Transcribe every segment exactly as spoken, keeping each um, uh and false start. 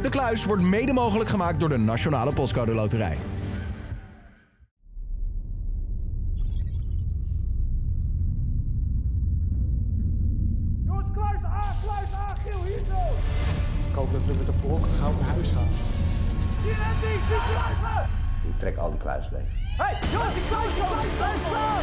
De Kluis wordt mede mogelijk gemaakt door de Nationale Postcode Loterij. Jongens, Kluis A, Kluis A, Giel, hier zo! Ik hoop dat we met de blokken gauw naar huis gaan. Hier en die, die Kluis! Ik trek al die Kluis leeg. Hé, hey, jongens, die Kluis, jongens, die Kluis staan!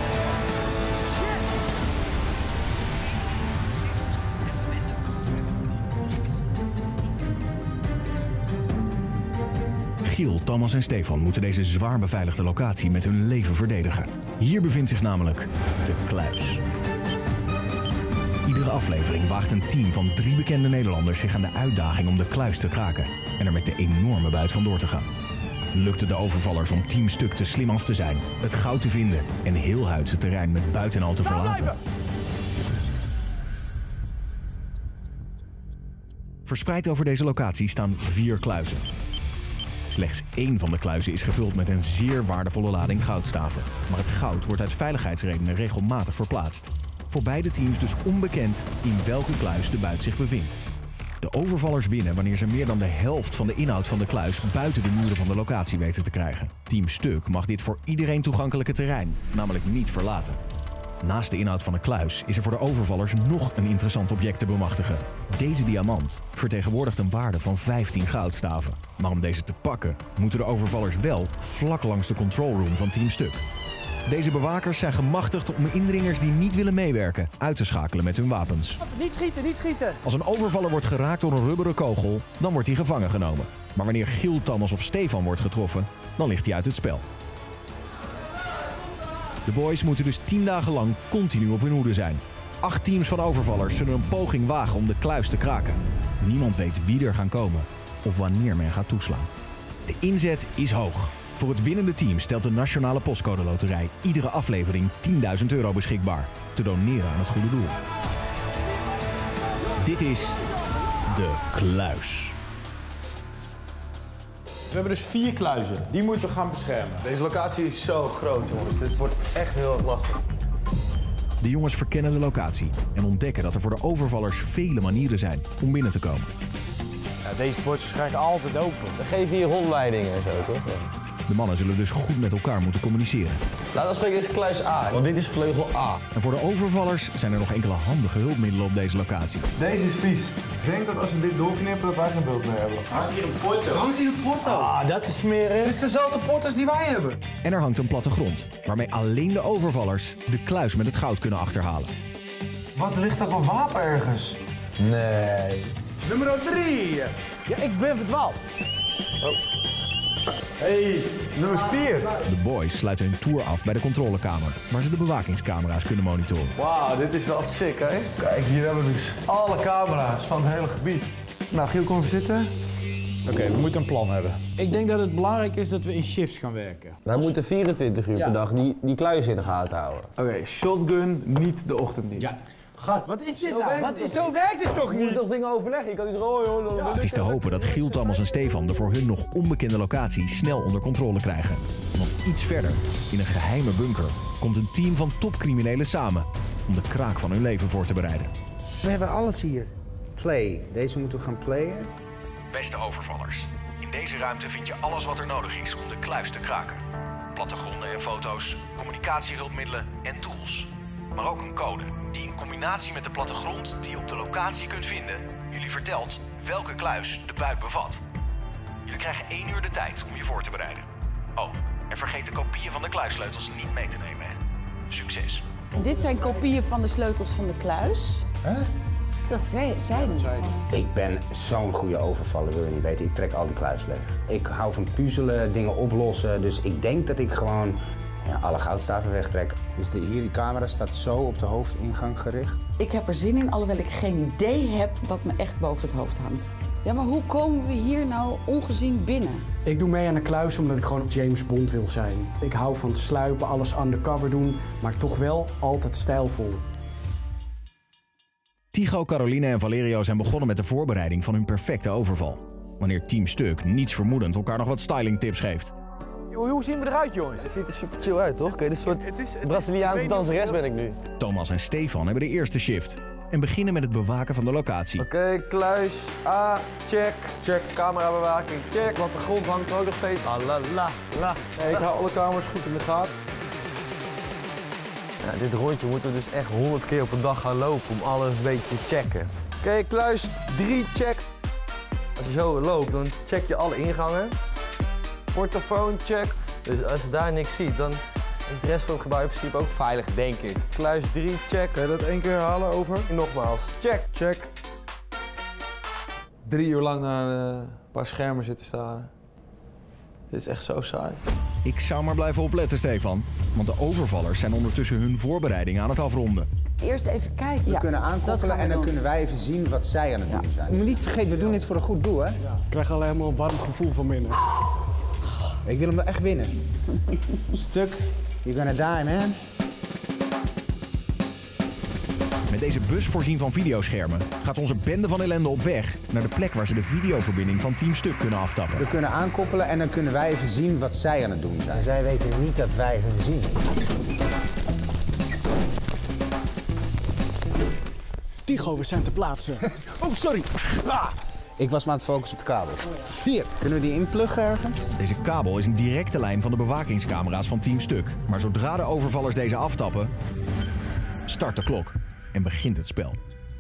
Giel, Thomas en Stefan moeten deze zwaar beveiligde locatie met hun leven verdedigen. Hier bevindt zich namelijk de Kluis. Iedere aflevering waagt een team van drie bekende Nederlanders zich aan de uitdaging om de Kluis te kraken en er met de enorme buit vandoor te gaan. Lukt het de overvallers om Team Stuk te slim af te zijn, het goud te vinden en heel Huidse terrein met buit en al te verlaten? Verspreid over deze locatie staan vier kluizen. Slechts één van de kluizen is gevuld met een zeer waardevolle lading goudstaven. Maar het goud wordt uit veiligheidsredenen regelmatig verplaatst. Voor beide teams dus onbekend in welke kluis de buit zich bevindt. De overvallers winnen wanneer ze meer dan de helft van de inhoud van de kluis buiten de muren van de locatie weten te krijgen. Team Stuk mag dit voor iedereen toegankelijke terrein, namelijk niet verlaten. Naast de inhoud van de kluis is er voor de overvallers nog een interessant object te bemachtigen. Deze diamant vertegenwoordigt een waarde van vijftien goudstaven. Maar om deze te pakken, moeten de overvallers wel vlak langs de control room van Team Stuk. Deze bewakers zijn gemachtigd om indringers die niet willen meewerken uit te schakelen met hun wapens. Niet schieten, niet schieten! Als een overvaller wordt geraakt door een rubberen kogel, dan wordt hij gevangen genomen. Maar wanneer Giel, Thomas of Stefan wordt getroffen, dan ligt hij uit het spel. De boys moeten dus tien dagen lang continu op hun hoede zijn. Acht teams van overvallers zullen een poging wagen om de kluis te kraken. Niemand weet wie er gaan komen of wanneer men gaat toeslaan. De inzet is hoog. Voor het winnende team stelt de Nationale Postcode Loterij iedere aflevering tienduizend euro beschikbaar. Te doneren aan het goede doel. Dit is de Kluis. We hebben dus vier kluizen. Die moeten we gaan beschermen. Deze locatie is zo groot, jongens. Dit wordt echt heel erg lastig. De jongens verkennen de locatie en ontdekken dat er voor de overvallers vele manieren zijn om binnen te komen. Ja, deze poort is waarschijnlijk altijd open. Dan geef je hier rondleidingen en zo, toch? Ja. De mannen zullen dus goed met elkaar moeten communiceren. Laten we spreken, dit is kluis A, want dit is vleugel A. En voor de overvallers zijn er nog enkele handige hulpmiddelen op deze locatie. Deze is vies. Ik denk dat als we dit doorknippen, dat wij geen beeld meer hebben. Hangt hier een porto? Hangt hier een porto? Ah, dat is smerig. Dit is dezelfde port als die wij hebben. En er hangt een plattegrond, waarmee alleen de overvallers de kluis met het goud kunnen achterhalen. Wat, ligt daar een wapen ergens? Nee. Nummer drie. Ja, ik ben verdwaald. Oh. Hey, nummer vier. De boys sluiten hun tour af bij de controlekamer, waar ze de bewakingscamera's kunnen monitoren. Wauw, dit is wel sick, hè? Kijk, hier hebben we dus alle camera's van het hele gebied. Nou, Giel, kom even zitten. Oké, okay, we moeten een plan hebben. Ik denk dat het belangrijk is dat we in shifts gaan werken. Wij moeten vierentwintig uur Ja. per dag die, die kluis in de gaten houden. Oké, okay, shotgun, niet de ochtenddienst. Ja. Gast, wat is dit nou? Wat is, zo werkt dit toch Je moet niet? toch dingen overleggen? Je kan niet zeggen, oh joh, Ja. Het is te hopen dat Giel, Thomas en Stefan de voor hun nog onbekende locatie snel onder controle krijgen. Want iets verder, in een geheime bunker, komt een team van topcriminelen samen om de kraak van hun leven voor te bereiden. We hebben alles hier. Play. Deze moeten we gaan playen. Beste overvallers, in deze ruimte vind je alles wat er nodig is om de kluis te kraken. Plattegronden en foto's, communicatiehulpmiddelen en tools. Maar ook een code die in combinatie met de plattegrond die je op de locatie kunt vinden, jullie vertelt welke kluis de buit bevat. Jullie krijgen één uur de tijd om je voor te bereiden. Oh, en vergeet de kopieën van de kluissleutels niet mee te nemen, hè. Succes. Dit zijn kopieën van de sleutels van de kluis. Hè? Dat zei, zeiden ze. Ik ben zo'n goede overvaller, wil je niet weten. Ik trek al die kluis leeg. Ik hou van puzzelen, dingen oplossen. Dus ik denk dat ik gewoon ja, alle goudstaven wegtrek. Dus de, hier, die camera staat zo op de hoofdingang gericht. Ik heb er zin in, alhoewel ik geen idee heb wat me echt boven het hoofd hangt. Ja, maar hoe komen we hier nou ongezien binnen? Ik doe mee aan de kluis omdat ik gewoon James Bond wil zijn. Ik hou van het sluipen, alles undercover doen, maar toch wel altijd stijlvol. Tycho, Caroline en Valerio zijn begonnen met de voorbereiding van hun perfecte overval. Wanneer Team Stuk niets vermoedend elkaar nog wat stylingtips geeft. Hoe zien we eruit, jongens? Het ziet er super chill uit, toch? Kijk, dit soort Het is, het Braziliaanse danseres ben ik nu. Thomas en Stefan hebben de eerste shift. en beginnen met het bewaken van de locatie. Oké, okay, kluis A, check. Check, camerabewaking, check. Want de grond hangt er ook nog steeds. Ah, la, la, la. Hey, ik hou alle kamers goed in de gaten. Ja, dit rondje moeten we dus echt honderd keer op een dag gaan lopen om alles een beetje te checken. Oké, okay, kluis drie, check. Als je zo loopt, dan check je alle ingangen. Portofoon, check. Dus als je daar niks ziet, dan is de rest van het gebouw in principe ook veilig, denk ik. Kluis drie, check. Kan je dat één keer herhalen over? En nogmaals, check. Check. Drie uur lang naar een paar schermen zitten staan. Dit is echt zo saai. Ik zou maar blijven opletten, Stefan. Want de overvallers zijn ondertussen hun voorbereidingen aan het afronden. Eerst even kijken. We Ja, kunnen aankoppelen en dan doen. kunnen wij even zien wat zij aan het doen zijn. Je moet niet vergeten, we doen dit voor een goed doel, hè? Ik krijg alleen maar een warm gevoel van binnen. Ik wil hem echt winnen. Stuk, you're gonna die, man. Met deze bus voorzien van videoschermen gaat onze bende van ellende op weg naar de plek waar ze de videoverbinding van Team Stuk kunnen aftappen. We kunnen aankoppelen en dan kunnen wij even zien wat zij aan het doen zijn. En zij weten niet dat wij hun zien. Tycho, we zijn te plaatsen. Oh, sorry. Ah. Ik was maar aan het focussen op de kabel. Hier, kunnen we die inpluggen ergens? Deze kabel is een directe lijn van de bewakingscamera's van Team Stuk. Maar zodra de overvallers deze aftappen, start de klok en begint het spel.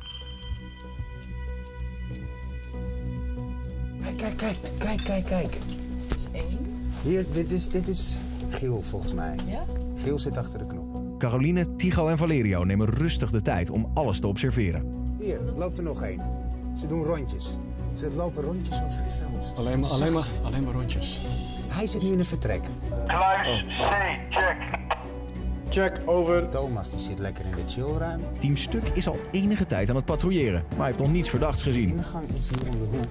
Kijk, kijk, kijk, kijk, kijk, kijk. Hier, dit is, dit is Giel volgens mij. Ja? Giel zit achter de knop. Caroline, Tycho en Valerio nemen rustig de tijd om alles te observeren. Hier, loopt er nog één. Ze doen rondjes. Ze lopen rondjes over het veld. Alleen maar, alleen maar, alleen maar rondjes. Hij zit nu in het vertrek. Kluis C, check. Check, over. Thomas die zit lekker in de chillruimte. Team Stuk is al enige tijd aan het patrouilleren, maar hij heeft nog niets verdachts De gezien. ingang is hier in de hoek.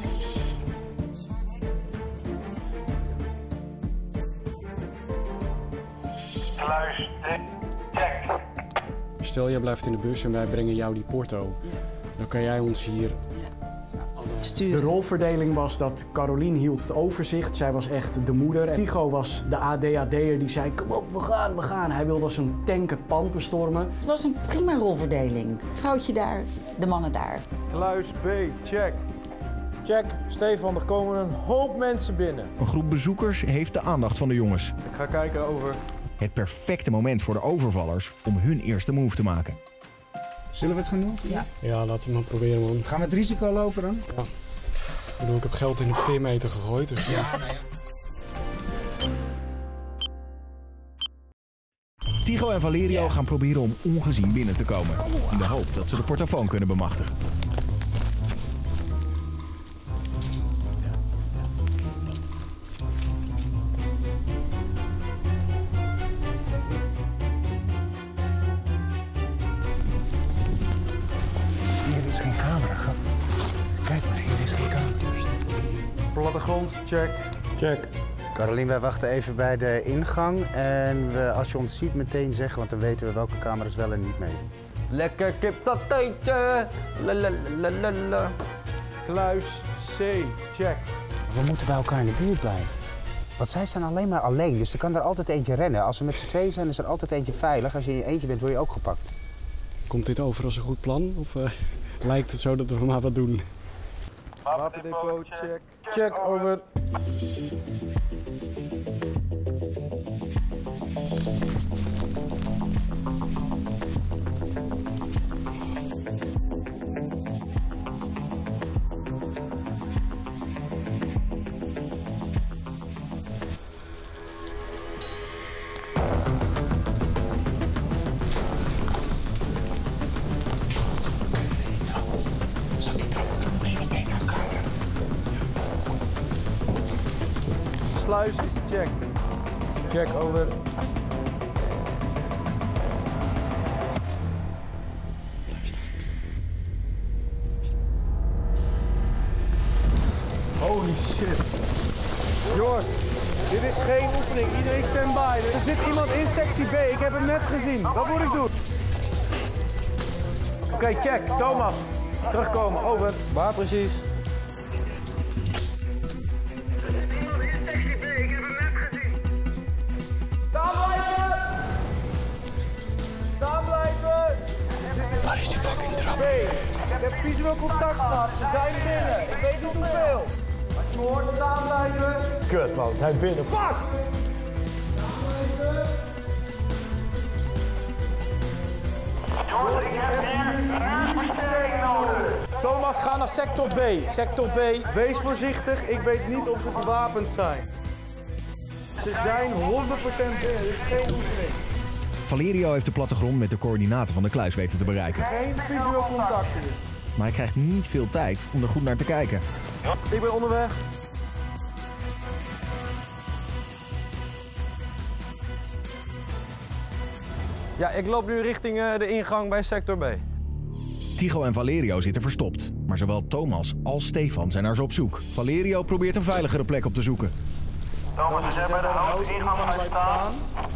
Kluis D, check. Stel, jij blijft in de bus en wij brengen jou die porto. Dan kan jij ons hier... De Sturen. rolverdeling was dat Caroline hield het overzicht. Zij was echt de moeder. Tycho was de A D H D'er die zei, kom op, we gaan, we gaan. Hij wilde als een tank het pand bestormen. Het was een prima rolverdeling. Vrouwtje daar, de mannen daar. Kluis B, check. Check, Stefan, er komen een hoop mensen binnen. Een groep bezoekers heeft de aandacht van de jongens. Ik ga kijken, over. Het perfecte moment voor de overvallers om hun eerste move te maken. Zullen we het gaan doen? Ja. Ja, laten we maar proberen, man. Gaan we het risico lopen dan? Ja. Ik bedoel, ik heb geld in de pinmeter gegooid, dus... Ja. Tycho en Valerio gaan proberen om ongezien binnen te komen. In de hoop dat ze de portofoon kunnen bemachtigen. Hier is geen camera, grap. Kijk maar, hier is geen camera. Plattegrond, check. Check. Caroline, wij wachten even bij de ingang. En we, als je ons ziet, meteen zeggen, want dan weten we welke camera's wel en niet mee. Lekker kipsatéetje. La la la la la. Kluis C, check. We moeten bij elkaar in de buurt blijven. Want zij zijn alleen maar alleen, dus er kan er altijd eentje rennen. Als we met z'n tweeën zijn, is er altijd eentje veilig. Als je in je eentje bent, word je ook gepakt. Komt dit over als een goed plan? Of uh, lijkt het zo dat we maar wat doen? Wapendepot, check. Check, over. Sluis is check. Check, over. Holy shit. Jongens, dit is geen oefening. Iedereen stand by. Er zit iemand in sectie B. Ik heb hem net gezien. Wat moet ik doen? Oké, okay, check. Thomas. Terugkomen. Over. Waar precies? Waar is die fucking trap? visueel contact gehad. Ze zijn binnen. Ik weet niet hoeveel. Als je me hoort, staan blijven. Kut man, ze zijn binnen. Fuck! Thomas, ga naar sector B. Sector B. Wees voorzichtig, ik weet niet of ze gewapend zijn. Ze zijn honderd procent binnen, dit is geen oefening. Valerio heeft de plattegrond met de coördinaten van de kluis weten te bereiken. Geen visueel contact hier. Maar hij krijgt niet veel tijd om er goed naar te kijken. Ik ben onderweg. Ja, ik loop nu richting uh, de ingang bij sector B. Tycho en Valerio zitten verstopt. Maar zowel Thomas als Stefan zijn naar ze op zoek. Valerio probeert een veiligere plek op te zoeken. Thomas, ze hebben de hoofdingang bij staan.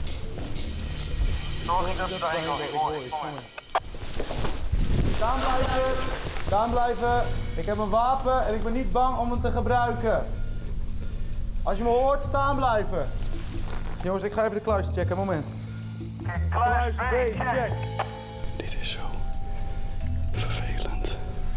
Zorg dat het erin kan. Staan blijven. Staan blijven. Ik heb een wapen en ik ben niet bang om hem te gebruiken. Als je me hoort, staan blijven. Jongens, ik ga even de kluis checken. Moment. Kluis B, check. Dit is zo vervelend.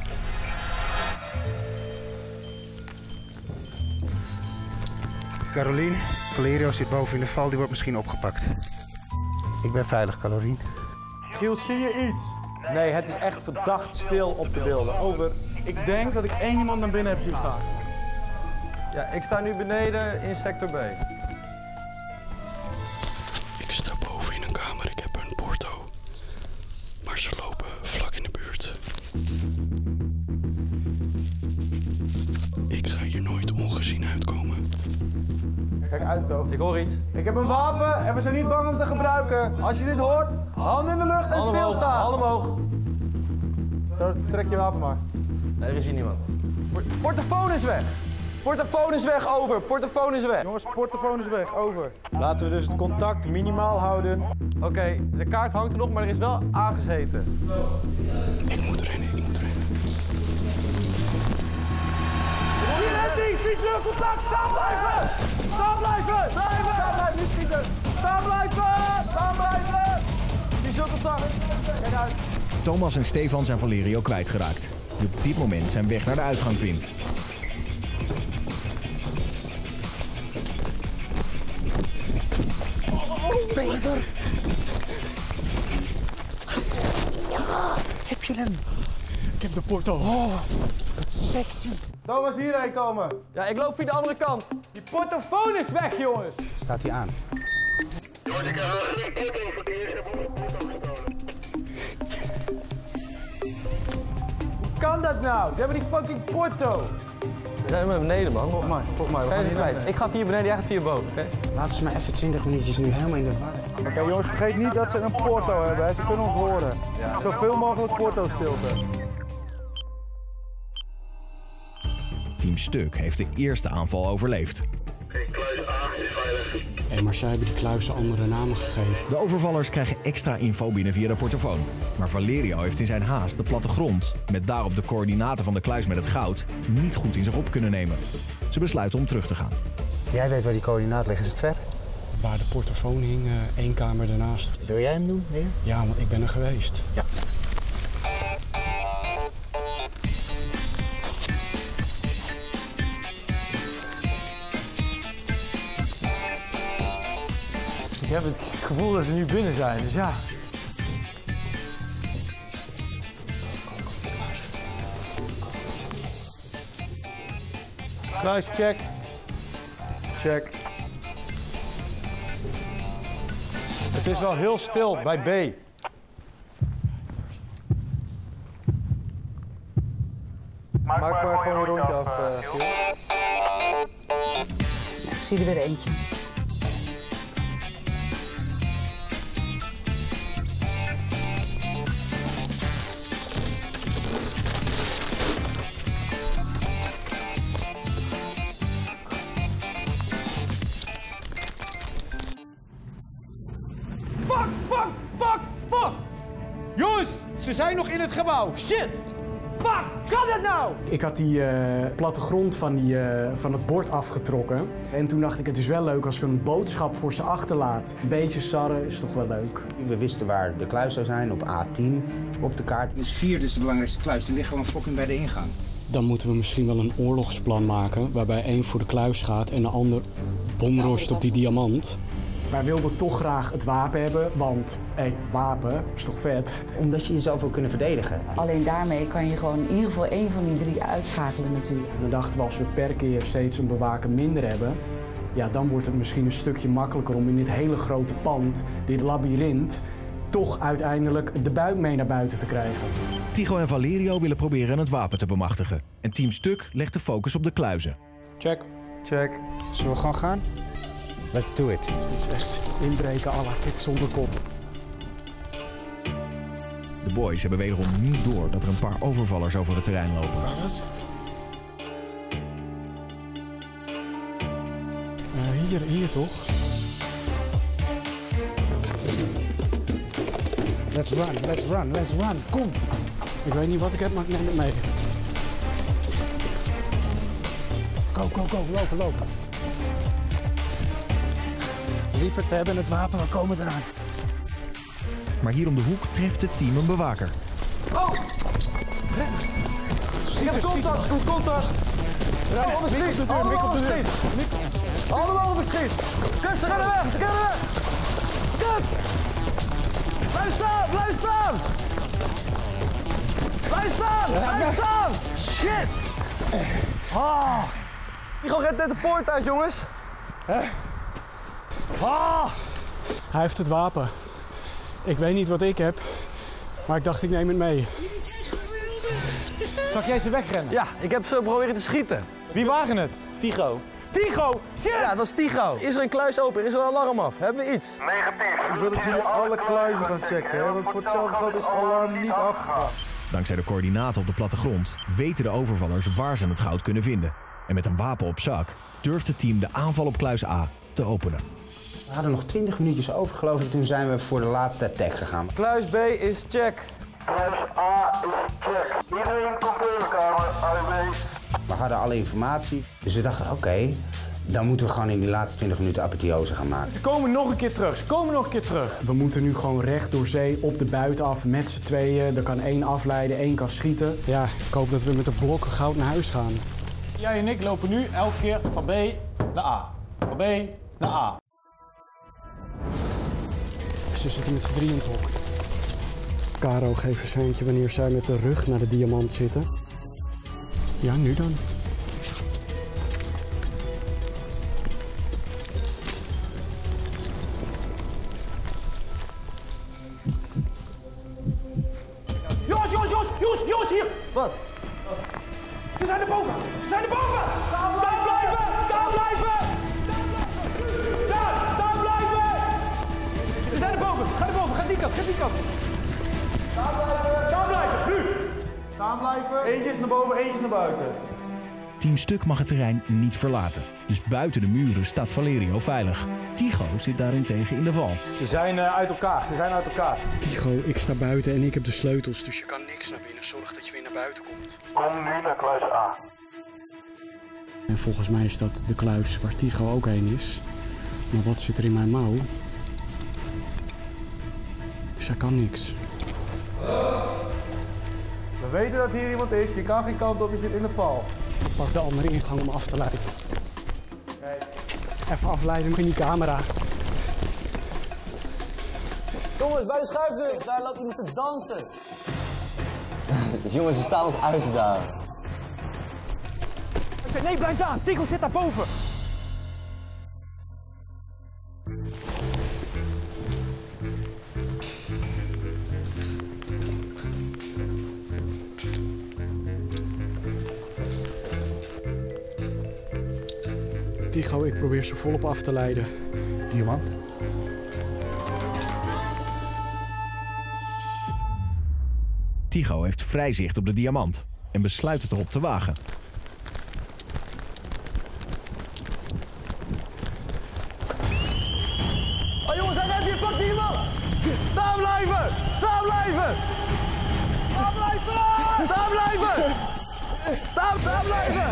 Caroline, Valerio zit boven in de val, die wordt misschien opgepakt. Ik ben veilig, Caroline. Giel, zie je iets? Nee, het is echt verdacht stil op de beelden. Over. Ik denk dat ik één iemand naar binnen heb zien gaan. Ja, ik sta nu beneden in sector B. Ik sta boven in een kamer, ik heb een porto. Maar ze lopen vlak in de buurt. Ik ga hier nooit ongezien uitkomen. Kijk uit, toch? Ik hoor iets. Ik heb een wapen en we zijn niet bang om te gebruiken. Als je dit hoort, handen in de lucht en Handen omhoog, stilstaan. handen omhoog. Zo, trek je wapen maar. Nee, er is hier niemand. Portofoon is weg. Portofoon is weg, over. Portofoon is weg. Jongens, portofoon is weg, over. Laten we dus het contact minimaal houden. Oké, okay, de kaart hangt er nog, maar er is wel aangezeten. Ik moet rennen, ik moet rennen. Redding, visueel contact, staan blijven! Staan blijven! Blijven! Staan blijven, niet schieten! Staan blijven! Staan blijven! Visueel contact, kijk uit. Thomas en Stefan zijn Valerio kwijtgeraakt, die op dit moment zijn weg naar de uitgang vindt. Peter! Ja, heb je hem? Ik heb de porto. Oh, wat sexy. Thomas, hierheen komen. Ja, ik loop via de andere kant. Die portofoon is weg, jongens. Staat hij aan? Hoe kan dat nou? Ze hebben die fucking porto. We zijn maar beneden, man. Volgens mij, volgens mij. We gaan hier kwijt. naar Ik ga via beneden, jij gaat via boven, oké? Okay? Laten ze maar even twintig minuutjes nu helemaal in de war. Oké, okay, jongens, vergeet niet dat ze een porto hebben. Hè. Ze kunnen ons horen. Ja. Zoveel mogelijk porto-stilte. Team Stuk heeft de eerste aanval overleefd. Hé, maar zij hebben de kluizen andere namen gegeven. De overvallers krijgen extra info binnen via de portofoon. Maar Valerio heeft in zijn haast de plattegrond, met daarop de coördinaten van de kluis met het goud, niet goed in zich op kunnen nemen. Ze besluiten om terug te gaan. Jij weet waar die coördinaat ligt, is het ver? Waar de portofoon hing, uh, één kamer ernaast. Wil jij hem doen, meneer? Ja, want ik ben er geweest. Ja. Ik heb het gevoel dat ze nu binnen zijn, dus ja. Kluis, check. Check. Het is wel heel stil bij B. Maak maar gewoon een rondje af, uh, Giel. Ik zie er weer eentje. Fuck, fuck, fuck, fuck! Jongens, ze zijn nog in het gebouw. Shit! fuck kan het nou? Ik had die uh, plattegrond van, die, uh, van het bord afgetrokken. En toen dacht ik, het is wel leuk als ik een boodschap voor ze achterlaat. Een beetje sarren is toch wel leuk. We wisten waar de kluis zou zijn, op A tien op de kaart. Dus vier is de belangrijkste kluis, die ligt gewoon fucking bij de ingang. Dan moeten we misschien wel een oorlogsplan maken waarbij één voor de kluis gaat en de ander bomrost op die diamant. Wij wilden toch graag het wapen hebben, want hé, hey, wapen is toch vet? Omdat je jezelf wil kunnen verdedigen. Alleen daarmee kan je gewoon in ieder geval één van die drie uitschakelen natuurlijk. We dachten, als we per keer steeds een bewaker minder hebben, ja, dan wordt het misschien een stukje makkelijker om in dit hele grote pand, dit labyrint, toch uiteindelijk de buit mee naar buiten te krijgen. Tycho en Valerio willen proberen het wapen te bemachtigen. En Team Stuk legt de focus op de kluizen. Check. Check. Zullen we gewoon gaan? Let's do it. Het is echt inbreken à la kip zonder kop. De boys hebben wederom niet door dat er een paar overvallers over het terrein lopen. Uh, hier, hier toch? Let's run, let's run, let's run. Kom. Ik weet niet wat ik heb, maar ik neem het mee. Go, go, go. Lopen, lopen. Lieverd, we hebben het wapen, we komen eraan. Maar hier om de hoek treft het team een bewaker. Oh! Ik heb contact, goed contact! Rennen, op de schiet! Allemaal op de schiet! Allemaal op de schiet! Kut, ze rennen weg, ze rennen weg! Kut! Blijf staan, blijf staan! Blijf staan, blijf staan! Shit! Ah! Tycho rent net de poort uit, jongens! Ah! Hij heeft het wapen. Ik weet niet wat ik heb, maar ik dacht ik neem het mee. Zag jij ze wegrennen? Ja, ik heb ze proberen te schieten. Wie waren het? Tycho. Tycho! Shit! Ja, dat is Tycho. Is er een kluis open? Is er een alarm af? Hebben we iets? Ik wil dat jullie alle kluizen gaan checken, hè? Want voor hetzelfde geld is het alarm niet afgegaan. Dankzij de coördinaten op de plattegrond weten de overvallers waar ze het goud kunnen vinden. En met een wapen op zak durft het team de aanval op kluis A te openen. We hadden nog twintig minuutjes over, geloof ik. Toen zijn we voor de laatste attack gegaan. Kluis B is check. Kluis A is check. Iedereen komt in de kamer, A B. We hadden alle informatie, dus we dachten, oké, okay, dan moeten we gewoon in die laatste twintig minuten apotheose gaan maken. Ze komen nog een keer terug, ze komen nog een keer terug. We moeten nu gewoon recht door zee op de buit af met z'n tweeën. Er kan één afleiden, één kan schieten. Ja, ik hoop dat we met de blokken goud naar huis gaan. Jij en ik lopen nu elke keer van B naar A. Van B naar A. Ze zitten met z'n drieën in het hok. Caro geeft een seintje wanneer zij met de rug naar de diamant zitten. Ja, nu dan. Jongens, jongens, jongens, jongens, jongens, hier! Wat? Ze zijn er boven! Ze zijn er boven! Staan blijven! Staan blijven! Staan! Staan blijven! Ze zijn er boven! Ga naar boven, ga die kant, ga die kant! Staan blijven! Staan blijven! Nu! Staan blijven! Eentje is naar boven, eentje is naar buiten. Team Stuk mag het terrein niet verlaten. Dus buiten de muren staat Valerio veilig. Tycho zit daarentegen in de val. Ze zijn uh, uit elkaar, ze zijn uit elkaar. Tycho, ik sta buiten en ik heb de sleutels, dus je kan niks naar binnen. Zorg dat je weer naar buiten komt. Kom nu naar kluis A. En volgens mij is dat de kluis waar Tycho ook heen is. Maar wat zit er in mijn mouw? Dus hij kan niks. We weten dat hier iemand is, je kan geen kant op, je zit in de val. Ik pak de andere ingang om af te leiden. Kijk. Even afleiden in die camera. Jongens, bij de schuifdeur, daar loopt iemand te dansen. Dus jongens, ze staan ons uit te dagen. Nee, blijf daar! Tycho zit daar boven! Tycho, ik probeer ze volop af te leiden. Diamant? Tycho heeft vrij zicht op de diamant en besluit het erop te wagen. Oh jongens, hij rent hier, pak die man! Staan blijven! Staan blijven! Staan blijven! Staan blijven! Staan, staan blijven!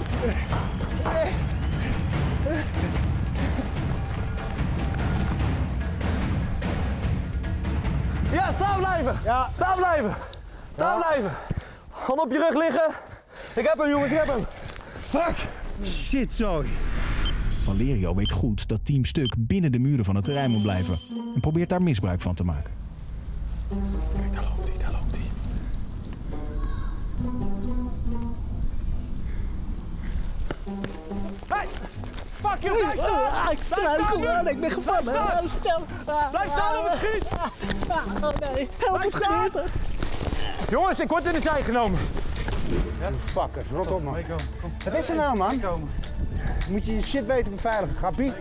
Ja, staan blijven! Ja. Staan blijven! Staan ja. blijven! Hand op je rug liggen. Ik heb hem, jongens, ik heb hem. Fuck! Shit, zo. Valerio weet goed dat Team Stuk binnen de muren van het terrein moet blijven. En probeert daar misbruik van te maken. Kijk, daar loopt hij, daar loopt hij. Hey! Fuck you, blijf staan! Ah, ik struikel, man. Ik ben gevangen. Oh, snel. Blijf staan op het schiet! Oh nee, help, wat gebeurt er? Jongens, ik word in de zij genomen. Ja? Fuckers, rot op, man. Wat is er nou, man? Moet je je shit beter beveiligen, grappie?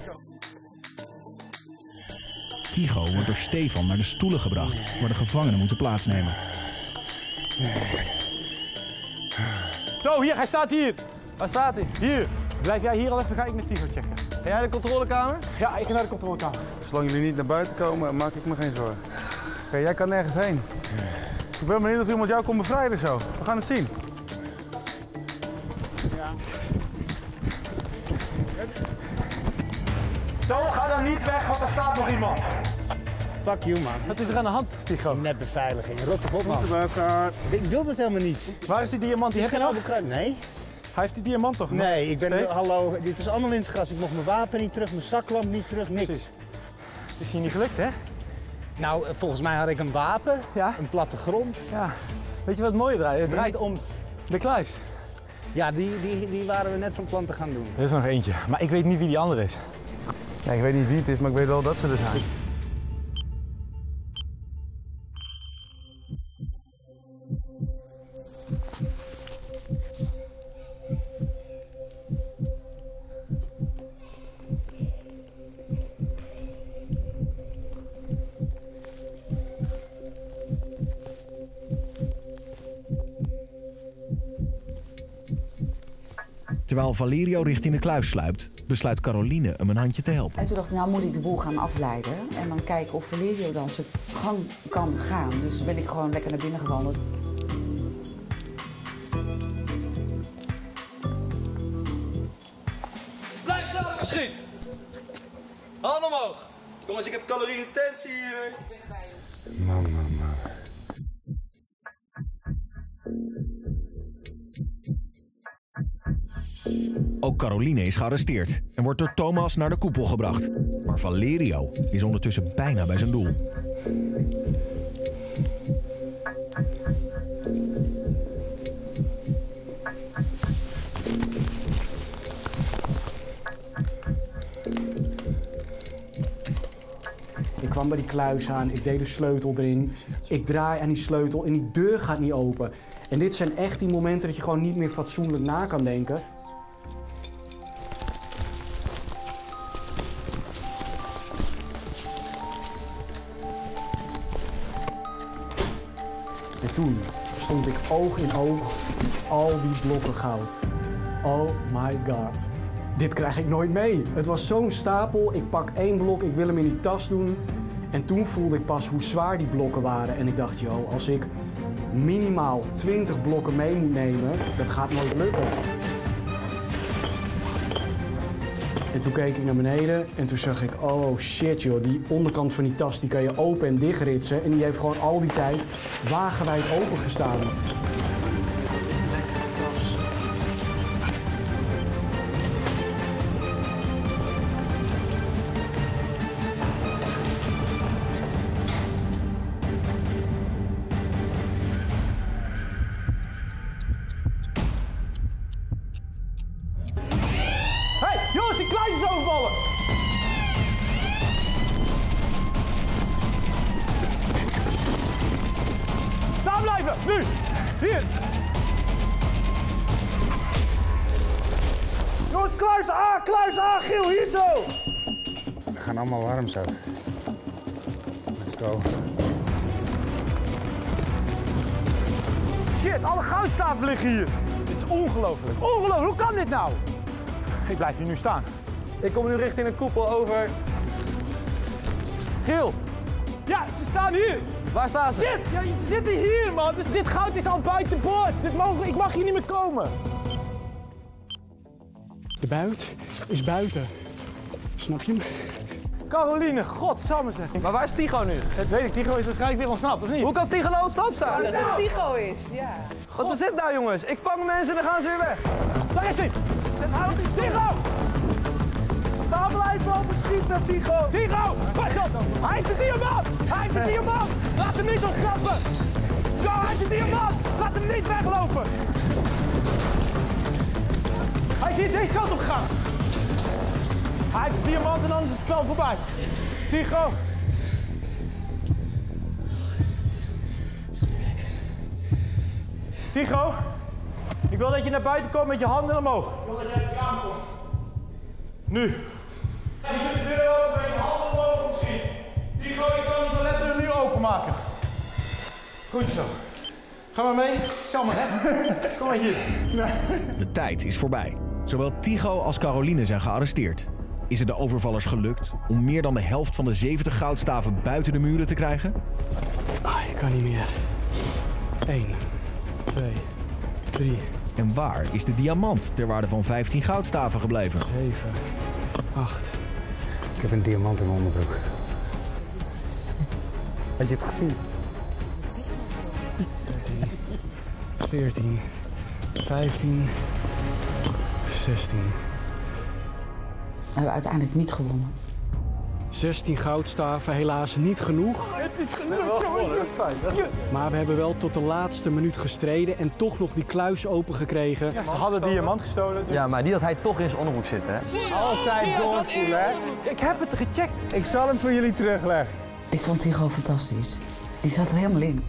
Tycho wordt door Stefan naar de stoelen gebracht, waar de gevangenen moeten plaatsnemen. Zo, hier, hij staat hier. Waar staat hij? Hier. Blijf jij hier al even, ga ik met Tycho checken. Ga jij de controlekamer? Ja, ik ga naar de controlekamer. Zolang jullie niet naar buiten komen, maak ik me geen zorgen. Oké, jij kan nergens heen. Ik ben benieuwd of iemand jou komt bevrijden zo. We gaan het zien. Ja. Zo, ga dan niet weg, want er staat nog iemand. Fuck you, man. Wat is er aan de hand, Tycho? Net beveiliging. Rot toch op, man. Ik wil dat helemaal niet. Waar is die diamant? Die heb heb je nog? Bekruid. Nee. Hij heeft die diamant toch? Nee, ik ben... Steek? Hallo, dit is allemaal in het gras. Ik mocht mijn wapen niet terug, mijn zaklamp niet terug, niks. Precies. Het is hier niet gelukt, hè? Nou, volgens mij had ik een wapen, ja? een platte grond. Ja. Weet je wat het mooie draait? Het draait om de kluis. Ja, die, die, die waren we net van plan te gaan doen. Er is er nog eentje, maar ik weet niet wie die andere is. Ja, ik weet niet wie het is, maar ik weet wel dat ze er zijn. Terwijl Valerio richting de kluis sluipt, besluit Caroline hem een handje te helpen. En toen dacht ik, nou moet ik de boel gaan afleiden en dan kijken of Valerio dan zijn gang kan gaan. Dus toen ben ik gewoon lekker naar binnen gewandeld. Blijf staan, verschiet! Hand omhoog! Jongens, ik heb calorieretentie hier. Man, man, man. Ook Caroline is gearresteerd en wordt door Thomas naar de koepel gebracht. Maar Valerio is ondertussen bijna bij zijn doel. Ik kwam bij die kluis aan, ik deed de sleutel erin. Ik draai aan die sleutel en die deur gaat niet open. En dit zijn echt die momenten dat je gewoon niet meer fatsoenlijk na kan denken. En toen stond ik oog in oog met al die blokken goud. Oh my god. Dit krijg ik nooit mee. Het was zo'n stapel. Ik pak één blok, ik wil hem in die tas doen. En toen voelde ik pas hoe zwaar die blokken waren. En ik dacht, joh, als ik minimaal twintig blokken mee moet nemen, dat gaat nooit lukken. En toen keek ik naar beneden en toen zag ik, oh shit joh, die onderkant van die tas die kan je open en dichtritsen. En die heeft gewoon al die tijd wagenwijd open gestaan. Jongens, die kluis is overvallen! Staan blijven! Nu! Hier! Jongens, kluis A! Kluis A! Giel, hier zo! We gaan allemaal warm zo. Let's go. Shit, alle goudstaven liggen hier. Dit is ongelooflijk. Ongelooflijk, hoe kan dit nou? Ik blijf hier nu staan. Ik kom nu richting een koepel over. Giel, Ja, ze staan hier. Waar staan ze? Zit! Ja, ze zitten hier, man. Dus dit goud is al buiten boord. Dit mogen, ik mag hier niet meer komen. De buit is buiten. Snap je hem? Caroline, godsamme zeg. Maar waar is Tycho nu? Dat weet ik, Tycho is waarschijnlijk weer ontsnapt, of niet? Hoe kan Tycho nou ontsnapt zijn? Dat het Tycho is, ja. Wat is dit nou, jongens? Ik vang mensen en dan gaan ze weer weg. Daar is hij! Houd die Tycho! Staan blijven overschieten, Tycho! Tycho! Pas op! Hij is de diamant! Hij is de diamant! Laat hem niet ontsnappen! Ja, hij is de diamant! Laat hem niet weglopen! Hij is hier deze kant op gegaan! Hij is de diamant en dan is het spel voorbij. Tycho! Tycho! Ik wil dat je naar buiten komt met je handen omhoog. Ik wil dat jij in de kamer komt. Nu. Je kunt de deur open met je handen omhoog misschien. Tycho, je kan die toiletten nu openmaken. Goed zo. Ga maar mee. Jammer, hè? Kom maar hier. De tijd is voorbij. Zowel Tycho als Caroline zijn gearresteerd. Is het de overvallers gelukt om meer dan de helft van de zeventig goudstaven buiten de muren te krijgen? Ah, ik kan niet meer. Eén, twee, drie. En waar is de diamant ter waarde van vijftien goudstaven gebleven? Zeven, acht. Ik heb een diamant in mijn onderbroek. Had je het gezien? veertien, vijftien, zestien. We hebben uiteindelijk niet gewonnen. zestien goudstaven, helaas niet genoeg. Het is gelukt, jongens. Dat is fijn. Dat is... Maar we hebben wel tot de laatste minuut gestreden en toch nog die kluis open gekregen. Ja, ze hadden diamant gestolen. Dus... Ja, maar die had hij toch in zijn onderbroek zitten, hè? Altijd doorvoelen, hè? Ik heb het gecheckt. Ik zal hem voor jullie terugleggen. Ik vond Tycho fantastisch. Die zat er helemaal in.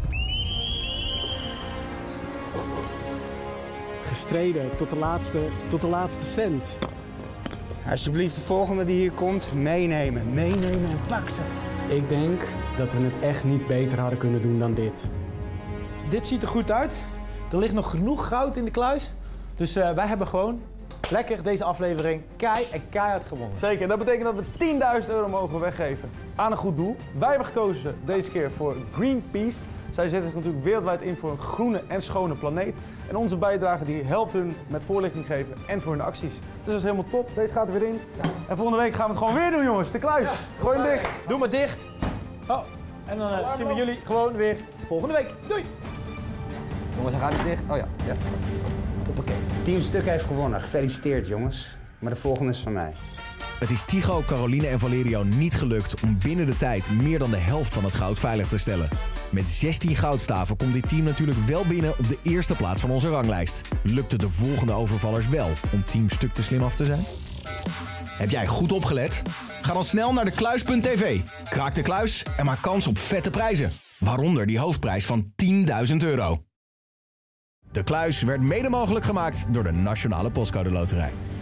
Gestreden tot de laatste, tot de laatste cent. Alsjeblieft, de volgende die hier komt, meenemen. Meenemen en pak ze. Ik denk dat we het echt niet beter hadden kunnen doen dan dit. Dit ziet er goed uit. Er ligt nog genoeg goud in de kluis. Dus uh, wij hebben gewoon lekker deze aflevering kei en keihard gewonnen. Zeker, dat betekent dat we tienduizend euro mogen weggeven aan een goed doel. Wij hebben gekozen deze keer voor Greenpeace. Zij zetten zich natuurlijk wereldwijd in voor een groene en schone planeet. En onze bijdrage die helpt hun met voorlichting geven en voor hun acties. Dus dat is helemaal top. Deze gaat er weer in. En volgende week gaan we het gewoon weer doen, jongens. De kluis. Gooi hem dicht. Doe maar dicht. Oh, en dan uh, zien we jullie gewoon weer volgende week. Doei! Jongens, hij gaat niet dicht. Oh ja, ja. Oké, Team Stuk heeft gewonnen. Gefeliciteerd, jongens. Maar de volgende is van mij. Het is Tycho, Caroline en Valerio niet gelukt om binnen de tijd meer dan de helft van het goud veilig te stellen. Met zestien goudstaven komt dit team natuurlijk wel binnen op de eerste plaats van onze ranglijst. Lukt het de volgende overvallers wel om Team Stuk te slim af te zijn? Heb jij goed opgelet? Ga dan snel naar de kluis punt tv. Kraak de kluis en maak kans op vette prijzen. Waaronder die hoofdprijs van tienduizend euro. De kluis werd mede mogelijk gemaakt door de Nationale Postcode Loterij.